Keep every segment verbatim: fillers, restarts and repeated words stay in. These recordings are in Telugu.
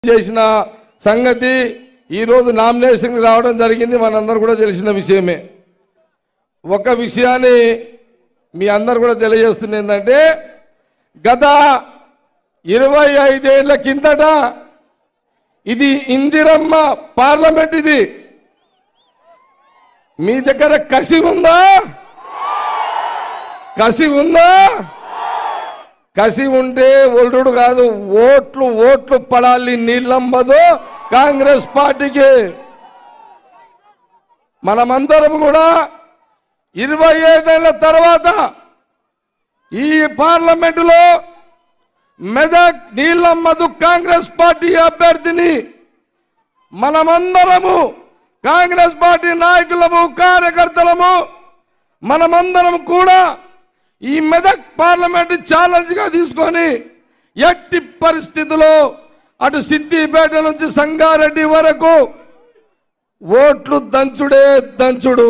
చేసిన సంగతి ఈ రోజు నామినేషన్ రావడం జరిగింది మనందరూ కూడా తెలిసిన విషయమే। ఒక విషయాన్ని మీ అందరూ కూడా తెలియజేస్తున్నా ఏంటంటే గత ఇరవై ఐదు ఏళ్ల కిందట ఇది ఇందిరమ్మ పార్లమెంట్, ఇది మీ దగ్గర కసి ఉందా? కసి ఉందా? కసి ఉంటే ఒల్లుడు కాదు, ఓట్లు ఓట్లు పడాలి నీళ్ళమ్మదు కాంగ్రెస్ పార్టీకి। మనమందరం కూడా ఇరవై ఐదేళ్ల తర్వాత ఈ పార్లమెంటులో మెదక్ నీళ్ళమ్మదు కాంగ్రెస్ పార్టీ అభ్యర్థిని మనమందరము కాంగ్రెస్ పార్టీ నాయకులము కార్యకర్తలము మనమందరం కూడా ఈ మెదక్ పార్లమెంట్ ఛాలెంజ్ గా తీసుకొని ఎట్టి పరిస్థితుల్లో అటు సిద్దిపేట నుంచి సంగారెడ్డి వరకు ఓట్లు దంచుడే దంచుడు।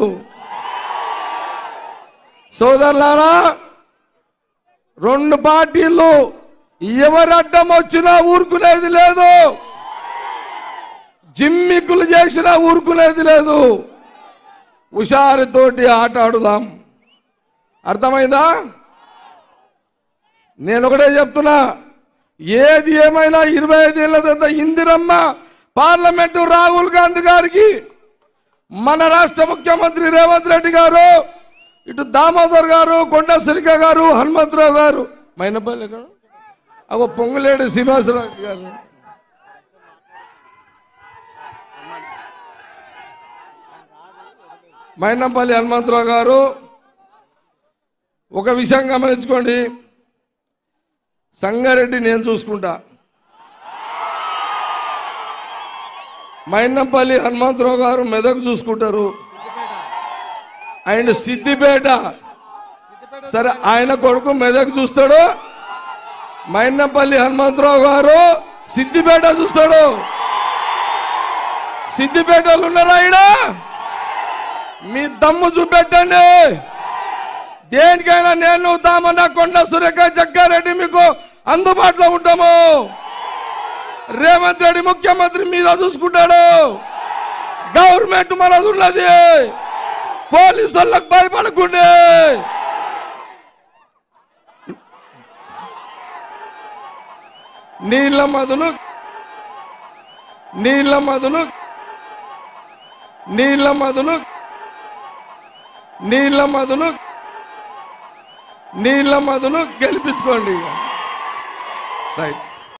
సోదరులారా, రెండు పార్టీలు ఎవరు అడ్డం వచ్చినా ఊరుకునేది లేదు, జిమ్మికులు చేసినా ఊరుకునేది లేదు। హుషారుతోటి ఆట ఆడుదాం, అర్థమైందా? నేను ఒకటే చెప్తున్నా, ఏది ఏమైనా ఇరవై ఐదు ఏళ్ల తర్వాత ఇందిరమ్మ పార్లమెంటు రాహుల్ గాంధీ గారికి మన రాష్ట్ర ముఖ్యమంత్రి రేవంత్ రెడ్డి గారు, ఇటు దామోదర్ గారు, కొండ సురేఖ గారు, హనుమంతరావు గారు, మైనపల్లి గారు, అగో పొంగులేడు శ్రీనివాసరావు గారు, మైనంపల్లి హనుమంతరావు గారు, ఒక విషయం గమనించుకోండి, సంగారెడ్డి నేను చూసుకుంటా, మైనంపల్లి హనుమంతరావు గారు మెదక్ చూసుకుంటారు, ఆయన సిద్దిపేట, సరే ఆయన కొడుకు మెదక్ చూస్తాడు, మైనంపల్లి హనుమంతరావు గారు సిద్దిపేట చూస్తాడు। సిద్దిపేటలు ఉన్నారా? ఆయన మీ దమ్ము చూపెట్టండి, దేనికైనా నేను దామన్న కొండ సురేఖ జగ్గారెడ్డి మీకు అందుబాటులో ఉంటాము। రేవంత్ రెడ్డి ముఖ్యమంత్రి మీద చూసుకుంటాడు, గవర్నమెంట్ మనది ఉన్నది, పోలీసు వాళ్ళకు భయపడకుండే। నీళ్ళ మధులు నీళ్ళ మధులు నీళ్ళ మధులు నీళ్ళ మధులు నీళ్ళ మధులు గెలిపించుకోండి, రైట్।